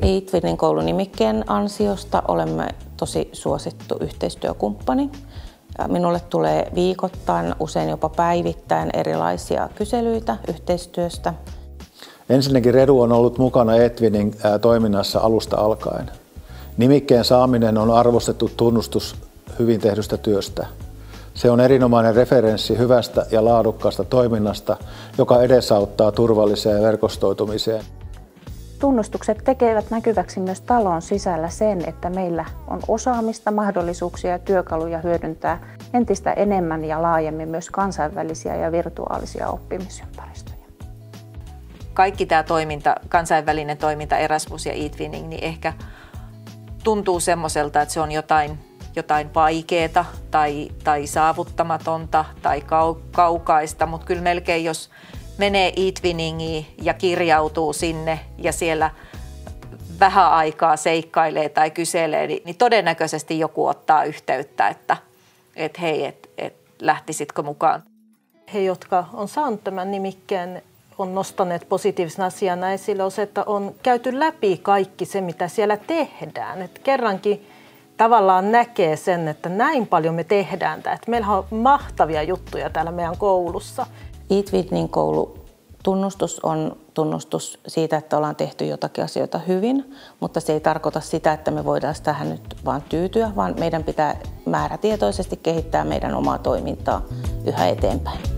eTwinning koulunimikkeen ansiosta olemme tosi suosittu yhteistyökumppani. Minulle tulee viikoittain, usein jopa päivittäin erilaisia kyselyitä yhteistyöstä. Ensinnäkin Redu on ollut mukana eTwinning toiminnassa alusta alkaen. Nimikkeen saaminen on arvostettu tunnustus hyvin tehdystä työstä. Se on erinomainen referenssi hyvästä ja laadukkaasta toiminnasta, joka edesauttaa turvalliseen verkostoitumiseen. Tunnustukset tekevät näkyväksi myös talon sisällä sen, että meillä on osaamista, mahdollisuuksia ja työkaluja hyödyntää entistä enemmän ja laajemmin myös kansainvälisiä ja virtuaalisia oppimisympäristöjä. Kaikki tämä toiminta, kansainvälinen toiminta, Erasmus ja eTwinning, niin ehkä tuntuu semmoiselta, että se on jotain vaikeaa tai saavuttamatonta tai kaukaista, mutta kyllä melkein jos menee eTwinningiin ja kirjautuu sinne ja siellä vähän aikaa seikkailee tai kyselee, niin todennäköisesti joku ottaa yhteyttä, että hei, lähtisitkö mukaan. He, jotka on saanut tämän nimikkeen, on nostaneet positiivisena asiana esille, on se, että on käyty läpi kaikki se, mitä siellä tehdään. Et kerrankin tavallaan näkee sen, että näin paljon me tehdään. Että meillä on mahtavia juttuja täällä meidän koulussa. eTwinning koulutunnustus on tunnustus siitä, että ollaan tehty jotakin asioita hyvin, mutta se ei tarkoita sitä, että me voidaan tähän nyt vaan tyytyä, vaan meidän pitää määrätietoisesti kehittää meidän omaa toimintaa yhä eteenpäin.